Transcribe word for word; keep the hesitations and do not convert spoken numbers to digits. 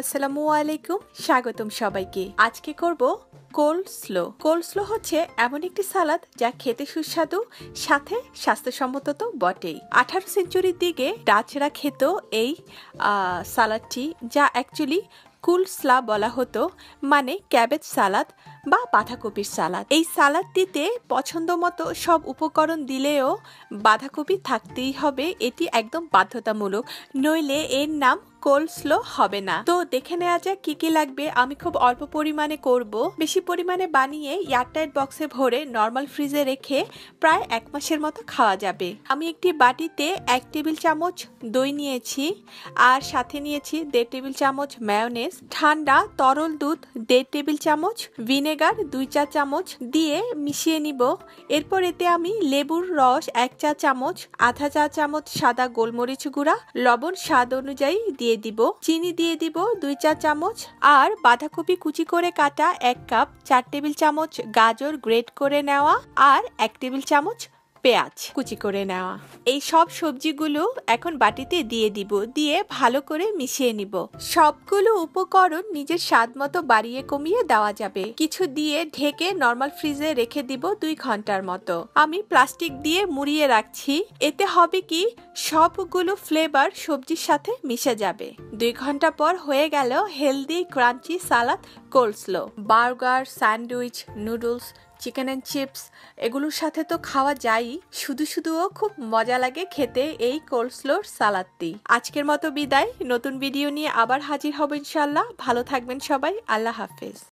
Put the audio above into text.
আসসালামু আলাইকুম, স্বাগতম সবাইকে। আজকে করব কোল্ড স্লো। কোল্ড স্লো হচ্ছে এমন একটি সালাদ যা খেতে সুস্বাদু, সাথে স্বাস্থ্যসম্মত তো বটেই। আঠারো সেঞ্চুরির দিকে ডাচরা খেত এই সালাদটি, যা অ্যাকচুয়ালি কুল স্লা বলা হতো, মানে ক্যাবেজ সালাদ বা বাঁধাকপির সালাদ। এই সালাদটিতে পছন্দ মতো সব উপকরণ দিলেও বাঁধাকপি থাকতেই হবে, এটি একদম বাধ্যতামূলক, নইলে এর নাম কোল্ড স্লো হবে না। তো দেখে নেওয়া যাক কি কি লাগবে। আমি খুব অল্প পরিমাণে করব, বেশি পরিমাণে বানিয়ে এয়ারটাইট বক্সে ভরে নর্মাল ফ্রিজে রেখে প্রায় এক মাসের মতো খাওয়া যাবে। আমি একটি বাটিতে এক টেবিল চামচ দই নিয়েছি, আর সাথে নিয়েছি দেড় টেবিল চামচ mayonnaise, ঠান্ডা তরল দুধ দেড় টেবিল চামচ, ভিনেগার দুই চা চামচ দিয়ে মিশিয়ে নিব। এরপর এতে আমি লেবুর রস এক চা চামচ, আধা চা চামচ সাদা গোলমরিচ গুঁড়া, লবণ স্বাদ অনুযায়ী দিয়ে দিব, চিনি দিয়ে দিব দুই চা চামচ, আর বাঁধাকপি কুচি করে কাটা এক কাপ, চার টেবিল চামচ গাজর গ্রেট করে নেওয়া, আর এক টেবিল চামচ পেঁয়াজ কুচি করে নেওয়া। এই সব সবজিগুলো এখন বাটিতে দিয়ে দিব, দিয়ে ভালো করে মিশিয়ে নিব। সবগুলো উপকরণ নিজের স্বাদ মতো বাড়িয়ে কমিয়ে দেওয়া যাবে। কিছু দিয়ে ঢেকে নর্মাল ফ্রিজে রেখে দিব দুই ঘন্টার মতো। আমি প্লাস্টিক দিয়ে মুড়িয়ে রাখছি, এতে হবে কি সবগুলো ফ্লেভার সবজির সাথে মিশে যাবে। দুই ঘন্টা পর হয়ে গেল healthy crunchy salad coleslaw. Burger, sandwich, noodles, chicken and chips এগুলোর সাথে তো খাওয়া যায়, শুধু শুধুও খুব মজা লাগে খেতে এই কোল্ড স্লোর সালাদটি। আজকের মতো বিদায়, নতুন ভিডিও নিয়ে আবার হাজির হব ইনশাল্লাহ। ভালো থাকবেন সবাই, আল্লাহ হাফেজ।